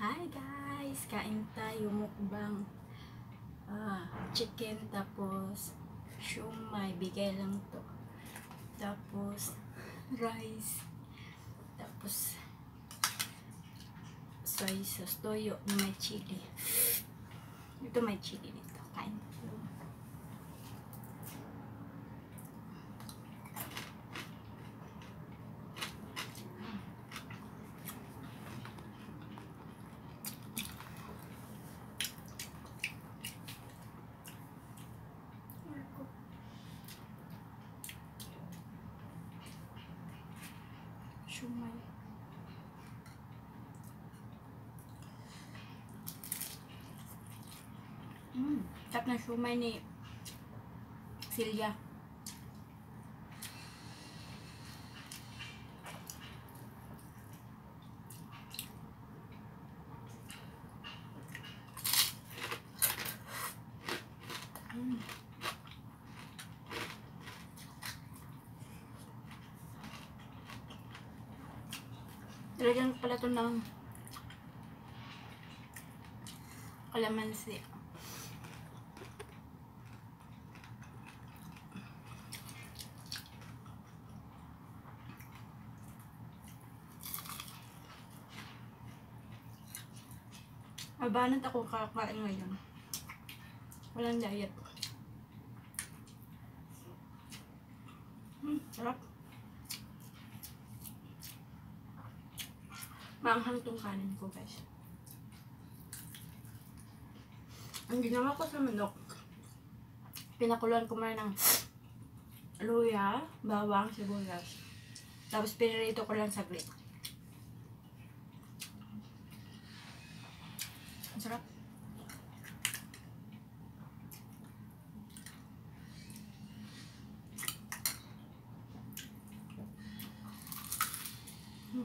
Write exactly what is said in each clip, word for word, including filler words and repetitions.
Hi guys! Kain tayo mukbang ah, chicken, tapos shumai, bigay lang to, tapos rice, tapos soy sauce, toyo na may chili. Ito may chili dito. Kain tayo. Shumai. Mm, tap na shumai ni Silya. Mm. Talagang pala ito ng kalamansi. Mabanat ako kakain ngayon. Walang diet. Hmm, sarap. Maanghang tong kanin ko, guys. Ang ginawa ko sa manok, pinakuluan ko muna ng luya, bawang, sibuyas. Tapos pinirito ko lang saglit. Ang sarap. Hmm.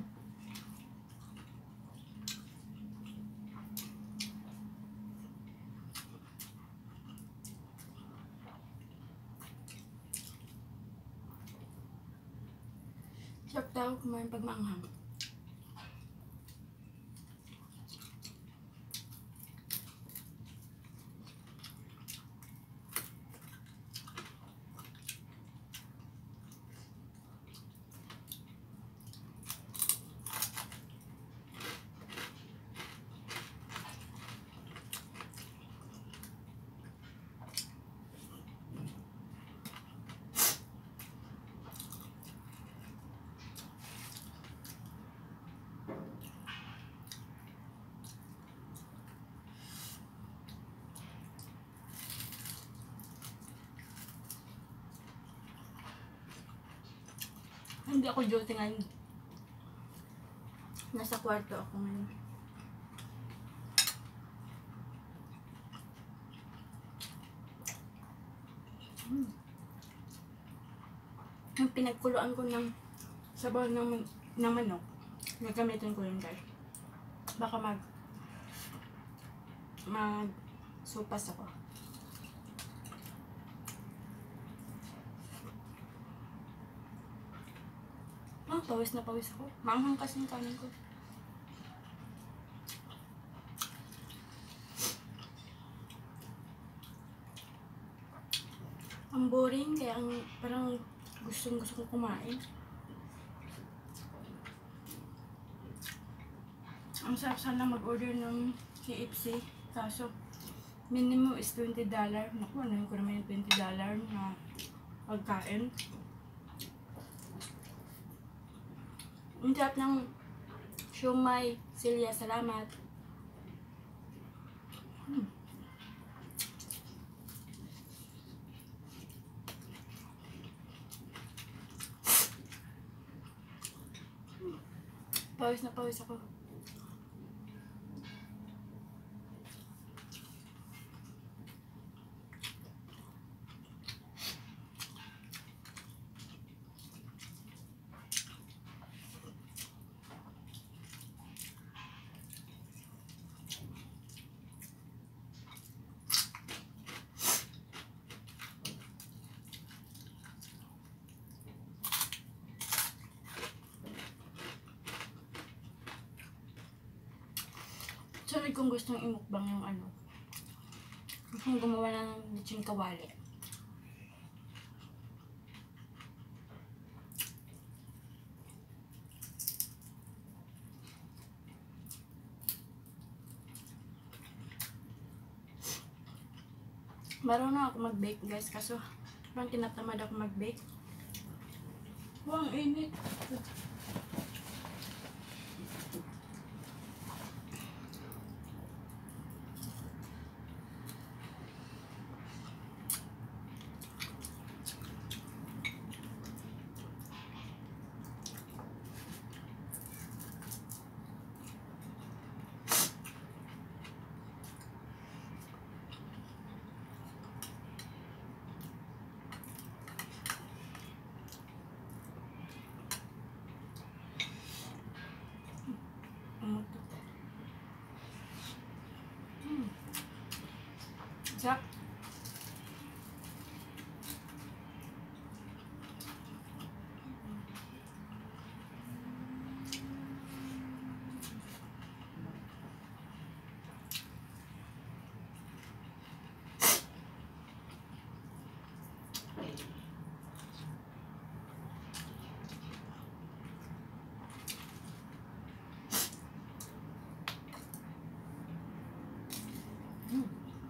Sarap daw kumain pag maanghang. Hindi ako duty ngayon. Nasa kwarto ako ngayon. Hmm. Yung pinagkuluan ko ng sabaw ng, ng manok, nagamitin ko yun, guys. Baka mag mag supas ako. Ah, pawis na pawis ako. Maanghang kasi yung kanin ko. Ang boring, kaya ang parang gustong gusto kong kumain. Ang sarap sana mag-order ng K F C, kaso minimum is twenty dollars. Naku, ano ko naman yung twenty dollars na pagkain. Ang sarap ng shumai, Silya, salamat. Hmm. Pawis na pawis ako. Sunod kong gustong imukbang yung ano. Gustong gumawa ng lechon kawali. Marunong ako mag-bake guys, kaso parang tinatamad ako mag-bake. Wow, ang init. Hmm. Sarap. Hmm.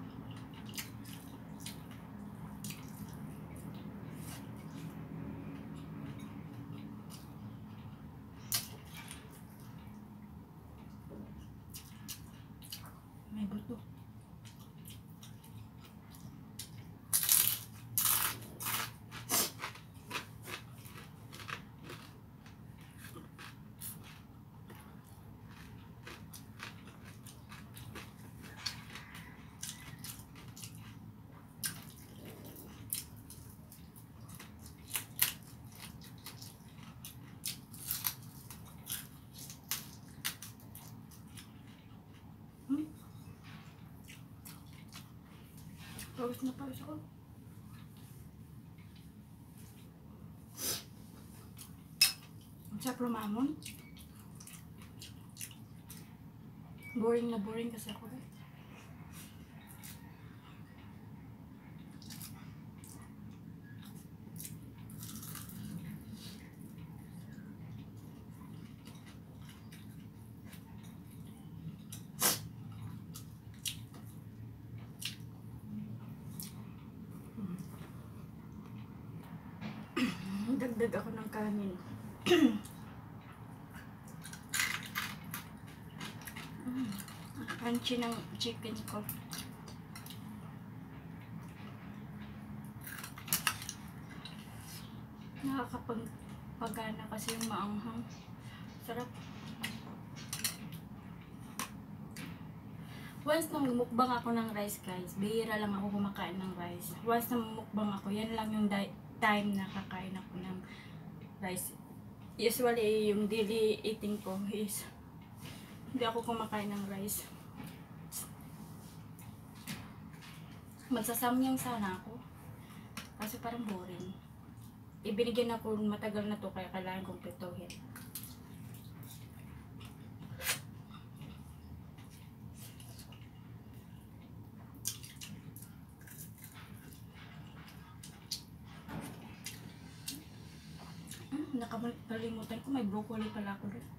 May buto. Hmm. Pawis na pawis ako. Ang sarap lumamon. Boring na boring kasi ako eh. Dagdag ako ng kanin. Mm. Crunchy ng chicken ko. Nakakapagpagana kasi yung maanghang. Sarap. Once nang mukbang ako ng rice guys, bihira lang ako kumakain ng rice. Once nang mukbang ako, yan lang yung time na kakain ako ng rice. Usually, yung daily eating ko is hindi ako kumakain ng rice. Magsasamyang sana ako. Kasi parang boring. Ibinigyan ako matagal na to kaya kailangan kong pituhin. Hmm, nakalimutan ko may broccoli pala ako doon.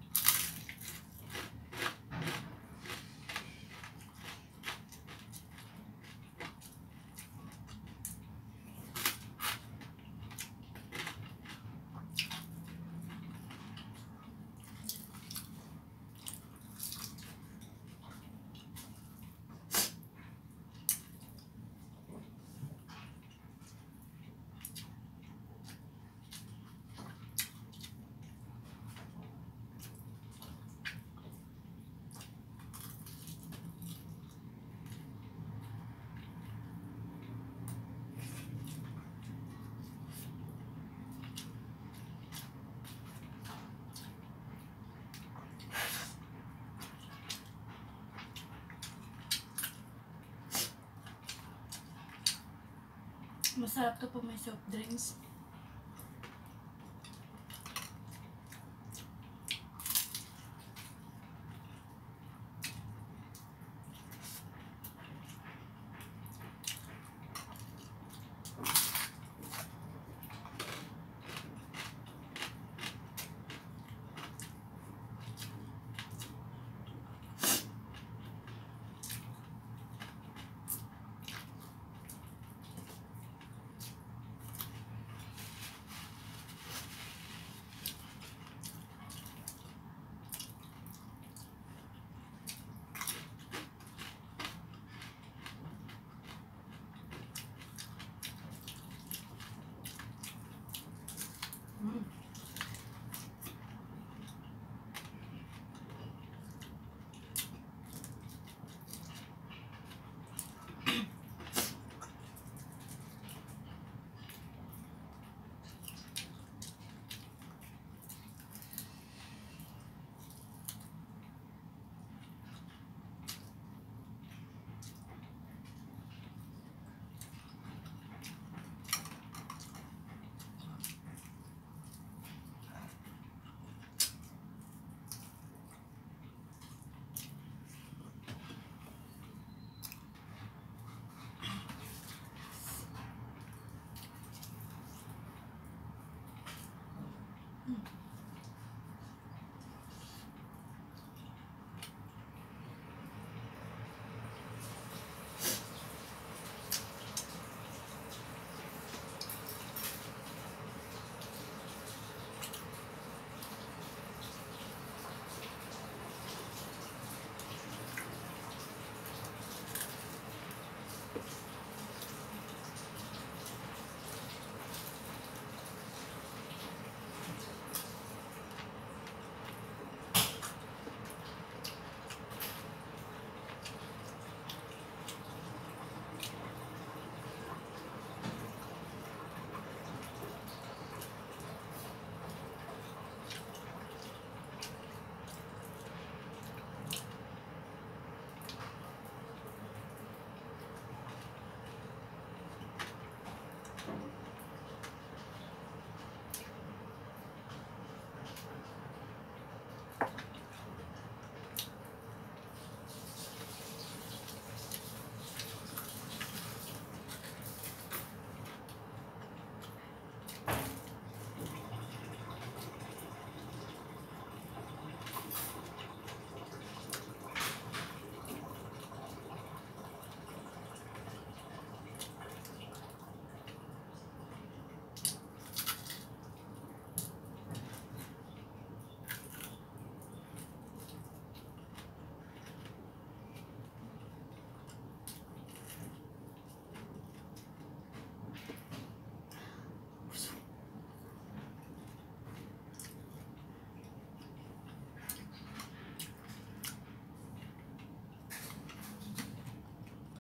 Masarap to pag may soft drinks.